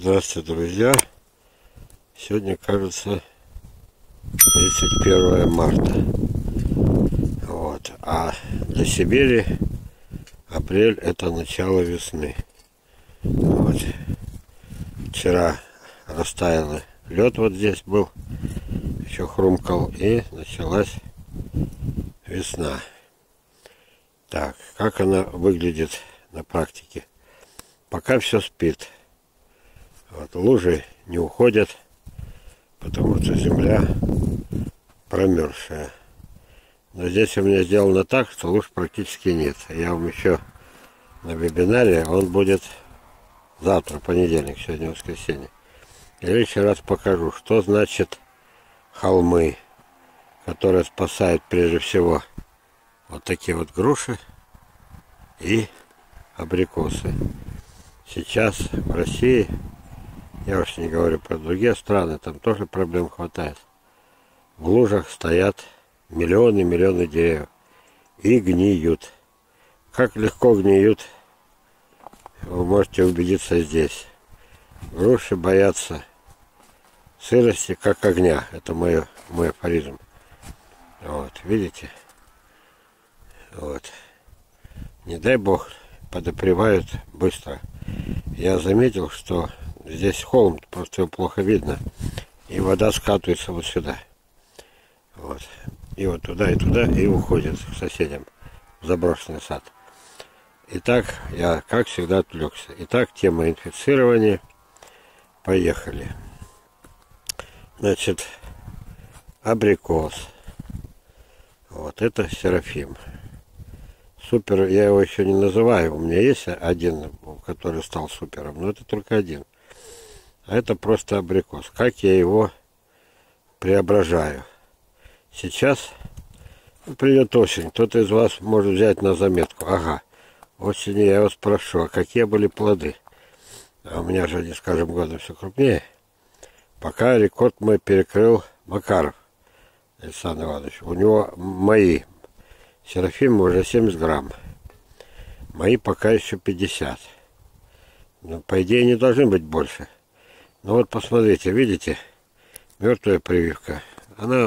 Здравствуйте, друзья! Сегодня, кажется, 31 марта. Вот. А для Сибири апрель — это начало весны. Вот. Вчера растаял лед, вот здесь был, еще хрумкал, и началась весна. Так, как она выглядит на практике? Пока все спит. Вот, лужи не уходят, потому что земля промерзшая. Но здесь у меня сделано так, что луж практически нет. Я вам еще на вебинаре, он будет завтра, понедельник, сегодня воскресенье. Я еще раз покажу, что значит холмы, которые спасают прежде всего вот такие вот груши и абрикосы. Сейчас в России, я уж не говорю про другие страны, там тоже проблем хватает. В лужах стоят миллионы деревьев и гниют. Как легко гниют, вы можете убедиться здесь. Груши боятся сырости, как огня. Это мой афоризм. Вот, видите? Вот. Не дай бог, подопревают быстро. Я заметил, что здесь холм, просто его плохо видно. И вода скатывается вот сюда. Вот. И вот туда, и уходит к соседям в заброшенный сад. Итак, я, как всегда, отвлекся. Итак, тема инфицирования. Поехали. Значит, абрикос. Вот это Серафим. Супер, я его еще не называю. У меня есть один, который стал супером, но это только один. А это просто абрикос. Как я его преображаю? Сейчас придет осень. Кто-то из вас может взять на заметку. Ага, осенью я вас спрошу, а какие были плоды? А у меня же они с каждым годом все крупнее. Пока рекорд мой перекрыл Макаров Александр Иванович. У него мои Серафимы уже 70 грамм. Мои пока еще 50. Но, по идее, не должны быть больше. Но вот посмотрите, видите, мертвая прививка. Она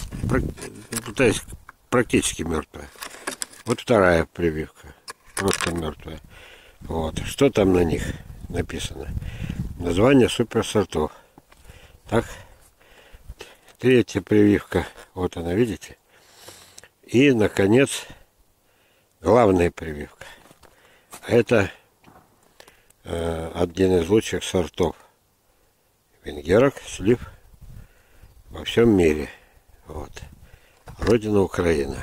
практически мертвая. Вот вторая прививка. Просто мертвая. Вот. Что там на них написано? Название суперсортов. Так. Третья прививка. Вот она, видите? И, наконец, главная прививка. Это один из лучших сортов венгерок, слив во всем мире. Вот. Родина Украина.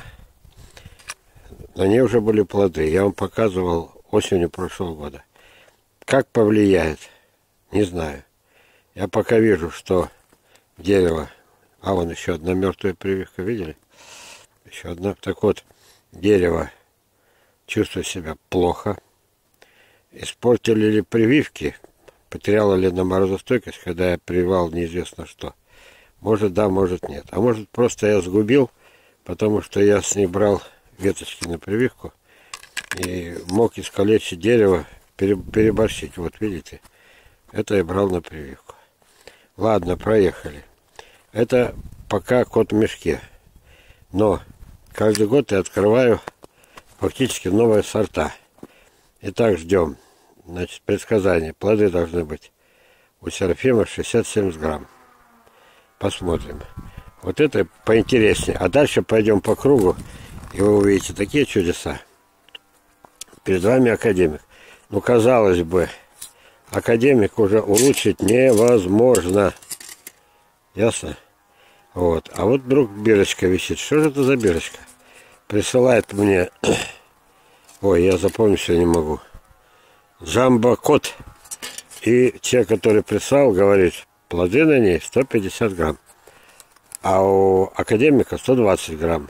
На ней уже были плоды. Я вам показывал осенью прошлого года. Как повлияет, не знаю. Я пока вижу, что дерево... А вон еще одна мертвая прививка, видели? Еще одна. Так вот, дерево чувствует себя плохо. Испортили ли прививки? Потеряла ли на морозостойкость, когда я прививал неизвестно что? Может да, может нет. А может просто я сгубил, потому что я с них брал веточки на прививку и мог искалечить дерево, переборщить. Вот видите, это я брал на прививку. Ладно, проехали. Это пока кот в мешке. Но каждый год я открываю фактически новые сорта. Итак, ждем. Значит, предсказание. Плоды должны быть у Серафима 60-70 грамм. Посмотрим. Вот это поинтереснее. А дальше пойдем по кругу, и вы увидите такие чудеса. Перед вами академик. Ну, казалось бы, академик уже улучшить невозможно. Ясно? Вот. А вот вдруг бирочка висит. Что же это за бирочка? Присылает мне... Ой, я запомнить все не могу. Джамбо-кот. И человек, который прислал, говорит, плоды на ней 150 грамм. А у академика 120 грамм.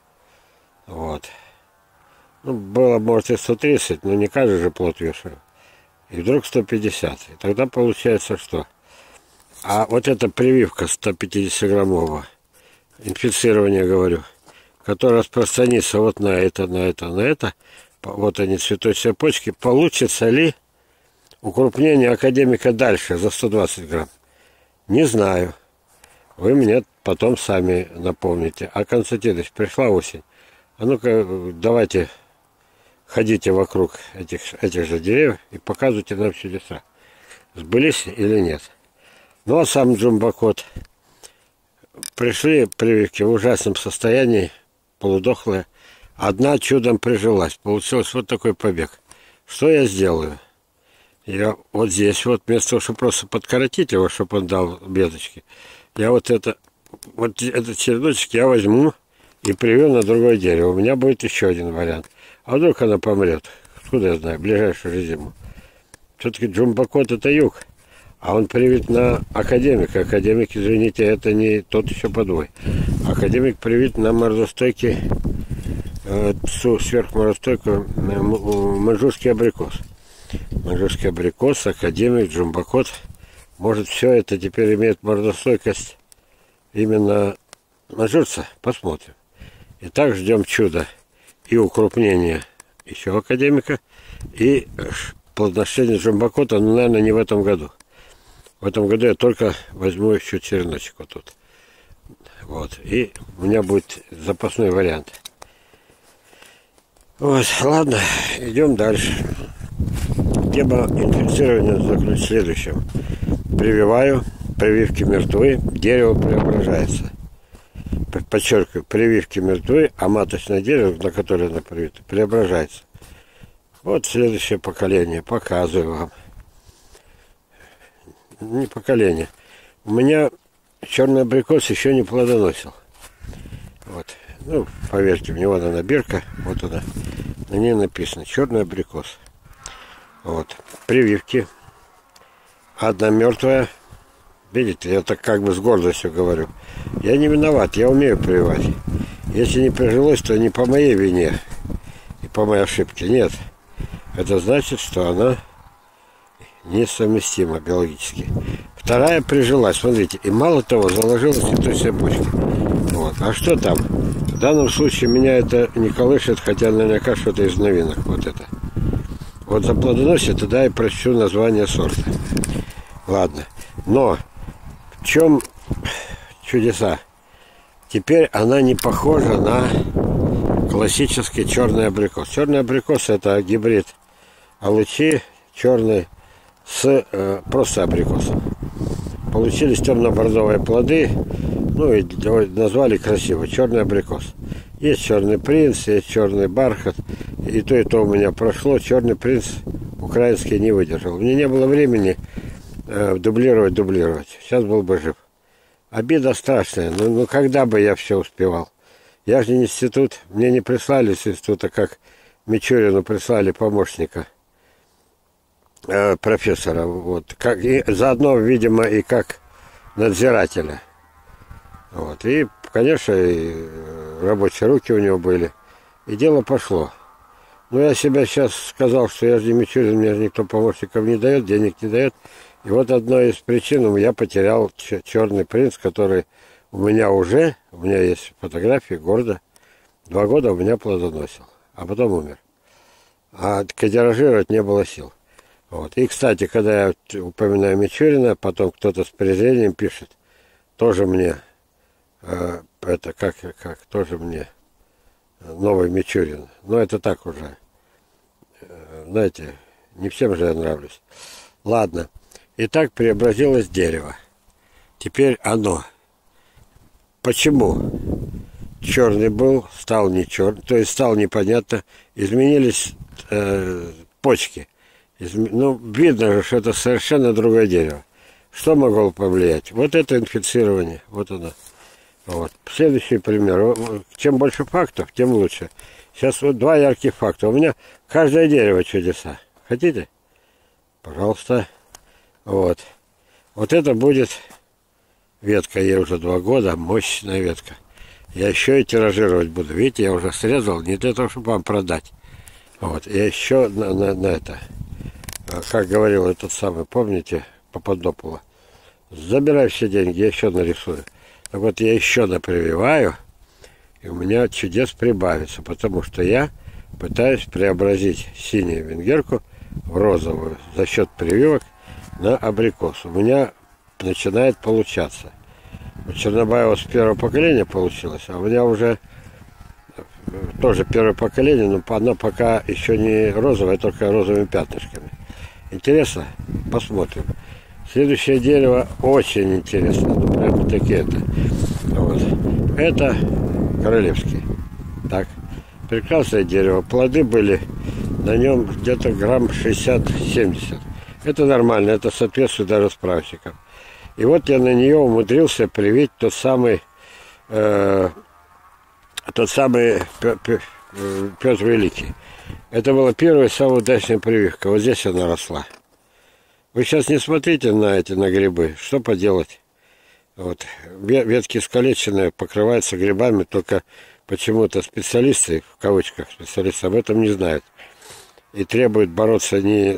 Вот. Ну, было, может, и 130, но не каждый же плод вешаю. И вдруг 150. И тогда получается что? А вот эта прививка 150-граммовая, инфицирование, говорю, которая распространится вот на это, вот они, цветочные почки, получится ли укрупнение академика дальше за 120 грамм? Не знаю. Вы мне потом сами напомните. А Константинович, пришла осень. А ну-ка, давайте ходите вокруг этих же деревьев и показывайте нам чудеса. Сбылись или нет? Ну, а сам Джумбокот. Пришли прививки в ужасном состоянии, полудохлые. Одна чудом прижилась. Получился вот такой побег. Что я сделаю? Я вот здесь вот, вместо того, чтобы просто подкоротить его, чтобы он дал веточки, я вот этот череночек я возьму и привью на другое дерево. У меня будет еще один вариант. А вдруг она помрет? Откуда я знаю? Ближайшую зиму. Все-таки Джумбокот это юг. А он привит на академика. Академик, извините, это не тот еще подвой. Академик привит на морозостойкий, сверхморозостойкий маньчжурский абрикос. Маньчжурский абрикос, академик, Джумбокот. Может, все это теперь имеет морозостойкость именно маньчжурца? Посмотрим. Итак, ждем чуда и укрупнения еще академика, и плодоношение Джумбокота, но, наверное, не в этом году. В этом году я только возьму еще череночек вот тут. Вот. И у меня будет запасной вариант. Вот, ладно, идем дальше. Тема инфицирования заключается в следующем. Прививаю, прививки мертвы, дерево преображается. Подчеркиваю, прививки мертвы, а маточное дерево, на которое оно привито, преображается. Вот следующее поколение, показываю вам. Не поколение. У меня черный абрикос еще не плодоносил. Вот. Ну, поверьте, у него она бирка, вот она. На ней написано черный абрикос. Вот. Прививки. Одна мертвая. Видите, я так как бы с гордостью говорю. Я не виноват, я умею прививать. Если не прижилось, то не по моей вине и по моей ошибке. Нет. Это значит, что она несовместима биологически. Вторая прижилась, смотрите. И мало того, заложила цветной цепочки. Вот. А что там? В данном случае меня это не колышет, хотя наверняка что-то из новинок. Вот это. Вот заплодоносит, тогда я прочту название сорта. Ладно. Но в чем чудеса? Теперь она не похожа на классический черный абрикос. Черный абрикос это гибрид алычи черный с просто абрикосом. Получились темно-бордовые плоды. Ну и назвали красиво черный абрикос. Есть черный принц, есть черный бархат. И то у меня прошло. Черный принц украинский не выдержал. Мне не было времени дублировать. Сейчас был бы жив. Обида страшная. Ну когда бы я все успевал? Я же не институт. Мне не прислали с института, как Мичурину прислали помощника профессора. Вот. Как, и заодно, видимо, и как надзирателя. Вот. И, конечно, и рабочие руки у него были. И дело пошло. Но я себя сейчас сказал, что я же не Мичурин, мне же никто помощников не дает, денег не дает. И вот одной из причин я потерял черный принц, который у меня есть фотографии, гордо, 2 года у меня плодоносил, а потом умер. А кодиражировать не было сил. Вот. И, кстати, когда я упоминаю Мичурина, потом кто-то с презрением пишет, тоже мне, тоже мне новый Мичурин. Но это так уже, знаете, не всем же я нравлюсь. Ладно. Итак, преобразилось дерево. Теперь оно. Почему? Черный был, стал не черный, то есть стал непонятно. Изменились почки. Ну, видно же, что это совершенно другое дерево. Что могло повлиять? Вот это инфицирование. Вот оно. Вот. Следующий пример. Чем больше фактов, тем лучше. Сейчас вот 2 ярких факта. У меня каждое дерево чудеса. Хотите? Пожалуйста. Вот. Вот это будет ветка, ей уже 2 года, мощная ветка. Я еще и тиражировать буду. Видите, я уже срезал не для того, чтобы вам продать. Вот. Я еще на это, как говорил этот самый, помните, Пападопула, забирай все деньги, я еще нарисую. Так вот, я еще напрививаю, и у меня чудес прибавится, потому что я пытаюсь преобразить синюю венгерку в розовую за счет прививок на абрикос. У меня начинает получаться. У Чернобаева с первого поколения получилось, а у меня уже тоже первое поколение, но оно пока еще не розовое, только розовыми пятнышками. Интересно? Посмотрим. Следующее дерево очень интересно. Ну, прямо таки это. Вот. Это королевский. Так. Прекрасное дерево. Плоды были на нем где-то грамм 60-70. Это нормально, это соответствует даже справочникам. И вот я на нее умудрился привить тот самый Петр Великий. Это была первая самая удачная прививка. Вот здесь она росла. Вы сейчас не смотрите на грибы. Что поделать? Вот. Ветки искалеченные, покрываются грибами, только почему-то специалисты, в кавычках специалисты, об этом не знают. И требуют бороться не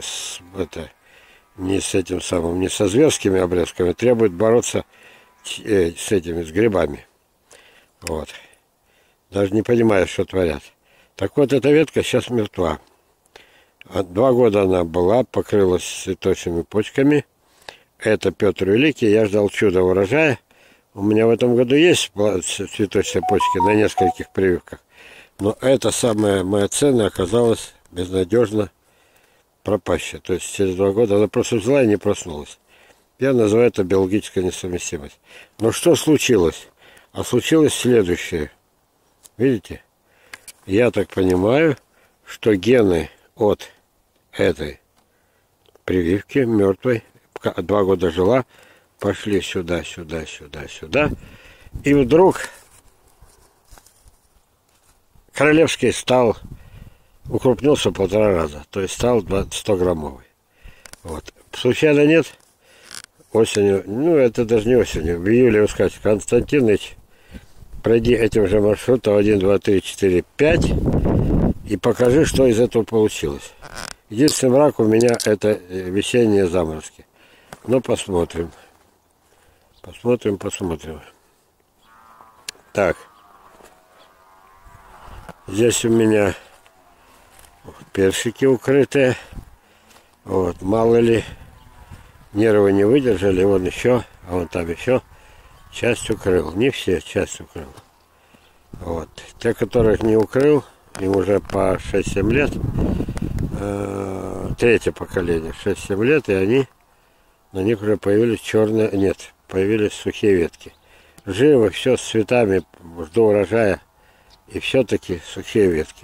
со зверскими обрезками, требуют бороться с грибами. Вот. Даже не понимаю, что творят. Так вот, эта ветка сейчас мертва. 2 года она была, покрылась цветочными почками. Это Петр Великий. Я ждал чуда урожая. У меня в этом году есть цветочные почки на нескольких прививках. Но эта самая моя цена оказалась безнадежно пропащая. То есть через 2 года она просто взяла и не проснулась. Я называю это биологическая несовместимость. Но что случилось? А случилось следующее. Видите? Я так понимаю, что гены от этой прививки мертвой, 2 года жила, пошли сюда. И вдруг королевский укрупнился 1,5 раза. То есть стал 100-граммовый. Вот. Случайно нет? Осенью, это даже не осенью, в июле вы скажете: Константинович, пройди этим же маршрутом 1, 2, 3, 4, 5 и покажи, что из этого получилось. Единственный враг у меня — это весенние заморозки. Но посмотрим. Посмотрим. Так. Здесь у меня персики укрытые. Вот, мало ли, нервы не выдержали. Вон еще, а вон там еще. Часть укрыл. Не все, часть укрыл. Вот. Те, которых не укрыл, им уже по 6-7 лет. Третье поколение, 6-7 лет, и на них уже появились появились сухие ветки. Живо, все с цветами, жду урожая, и все-таки сухие ветки.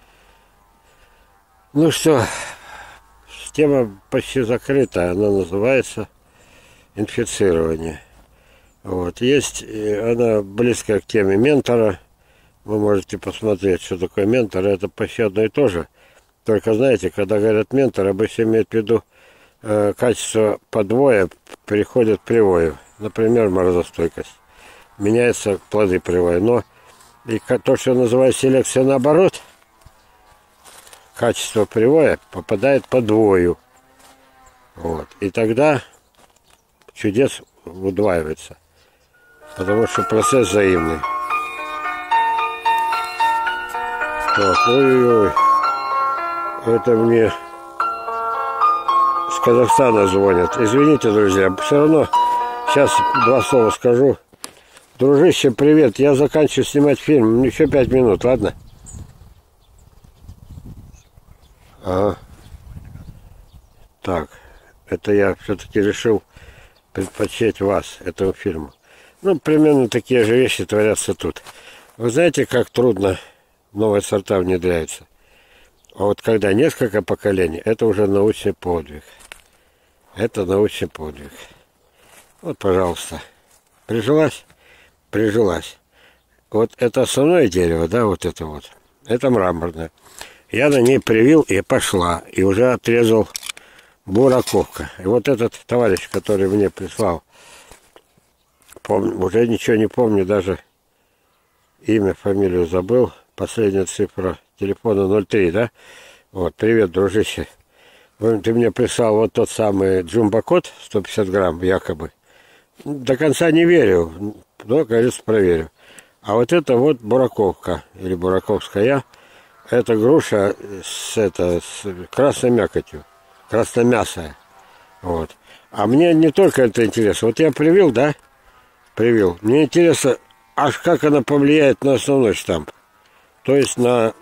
Ну что, тема почти закрыта, она называется инфицирование. Вот. Есть, она близкая к теме ментора. Вы можете посмотреть, что такое ментор. Это почти одно и то же. Только, знаете, когда говорят ментор, обычно имеют в виду качество подвоя переходит к привою. Например, морозостойкость. Меняются плоды привоя. Но и то, что называют селекция наоборот, качество привоя попадает по двою. Вот. И тогда чудес удваивается. Потому что процесс взаимный. Так, ой-ой-ой. Это мне с Казахстана звонят. Извините, друзья, все равно сейчас 2 слова скажу. Дружище, привет. Я заканчиваю снимать фильм. Еще 5 минут, ладно? Ага. Так, это я все-таки решил предпочесть вас, этому фильму. Примерно такие же вещи творятся тут. Вы знаете, как трудно новые сорта внедряются? А вот когда несколько поколений, это уже научный подвиг. Это научный подвиг. Вот, пожалуйста. Прижилась? Прижилась. Вот это основное дерево, да, вот это вот. Это мраморное. Я на ней привил, и пошла. И уже отрезал бураковка. И вот этот товарищ, который мне прислал, уже ничего не помню, даже имя, фамилию забыл. Последняя цифра телефона 03, да? Вот, привет, дружище. Ты мне прислал вот тот самый джумбо-кот, 150 грамм, якобы. До конца не верю, но, кажется, проверю. А вот это вот бураковка, или бураковская, это груша с красной мякотью. красномясая. Вот. А мне не только это интересно. Вот я привил, да? Привил. Мне интересно, аж как она повлияет на основной штамп. То есть на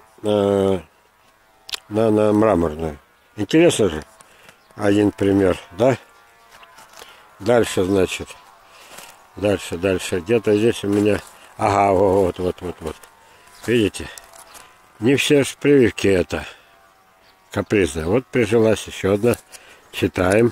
мраморную. Интересно же. Один пример, да? Дальше, значит. Дальше. Где-то здесь у меня... Ага, вот. Видите? Не все ж прививки это капризные. Вот прижилась еще одна. Читаем.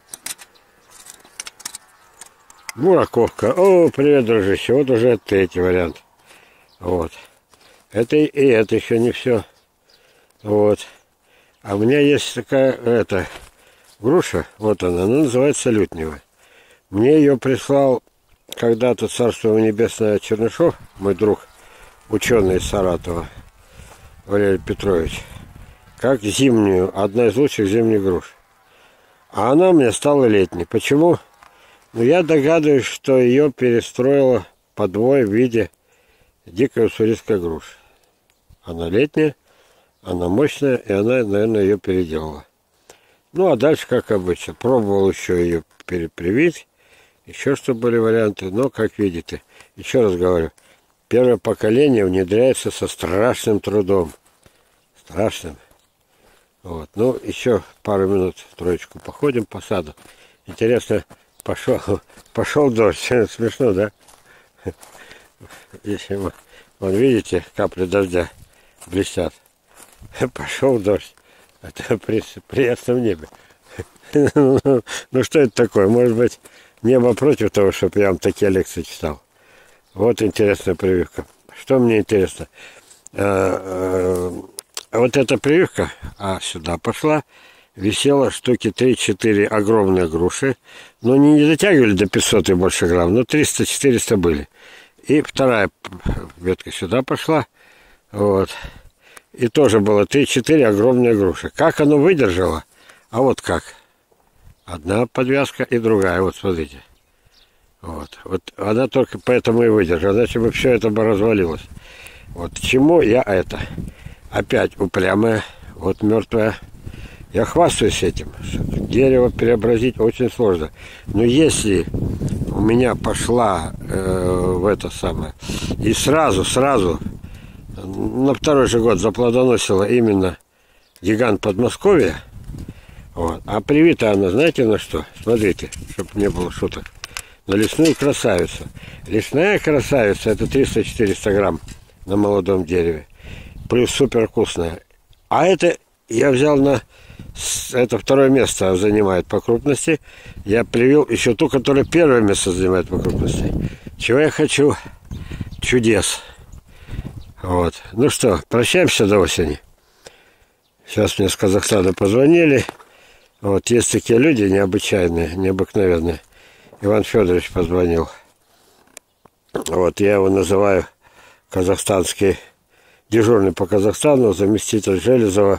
Бураковка. О, привет, дружище. Вот уже третий вариант. Вот. Это и это еще не все. Вот. А у меня есть такая, груша. Вот она называется лютневая. Мне ее прислал когда-то, царство его небесное, Чернышов, мой друг, ученый из Саратова, Валерий Петрович, как зимнюю, одна из лучших зимних груш. А она у меня стала летней. Почему? Ну, я догадываюсь, что ее перестроила подвой в виде дикой уссурийской груши. Она летняя, она мощная, и она, наверное, ее переделала. Ну, а дальше, как обычно, пробовал еще ее перепривить, еще что были варианты, но, как видите, еще раз говорю, первое поколение внедряется со страшным трудом. Страшным. Вот. Ну, еще пару минут троечку походим по саду. Интересно, пошел дождь. Смешно, да? Если вы, вон, видите, капли дождя блестят. Пошел дождь. Это при ясном небе. Ну, что это такое? Может быть, небо против того, чтобы я вам такие лекции читал. Вот интересная прививка. Что мне интересно? Вот эта прививка, сюда пошла, висела штуки 3-4 огромные груши. Но не дотягивали до 500 и больше грамм, но 300-400 были. И вторая ветка сюда пошла. Вот. И тоже было 3-4 огромные груши. Как оно выдержало? А вот как. Одна подвязка и другая. Вот смотрите. Вот она только поэтому и выдержала. Иначе бы все это бы развалилось. Вот к чему я это? Опять упрямая, вот мертвая. Я хвастаюсь этим. Дерево преобразить очень сложно. Но если у меня пошла в это самое, и сразу на второй же год заплодоносила именно гигант Подмосковья, вот, а привита она, знаете, на что? Смотрите, чтобы не было шуток. На лесную красавицу. Лесная красавица — это 300-400 грамм на молодом дереве. Плюс супер вкусная. А это я взял это второе место занимает по крупности. Я привил еще ту, которая первое место занимает по крупности. Чего я хочу? Чудес. Вот. Ну что, прощаемся до осени. Сейчас мне с Казахстана позвонили. Вот, есть такие люди необычайные, необыкновенные. Иван Федорович позвонил. Вот, я его называю казахстанский дежурный по Казахстану, заместитель Железова,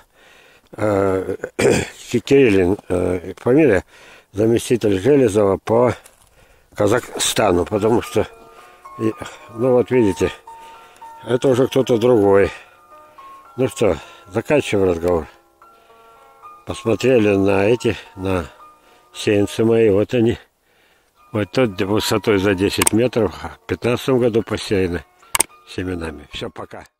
Кириллин фамилия, заместитель Железова по Казахстану, потому что, ну вот видите, это уже кто-то другой. Ну что, заканчиваем разговор. Посмотрели на сеянцы мои, вот они. Вот тут высотой за 10 метров, в 2015 году посеяны семенами. Все, пока.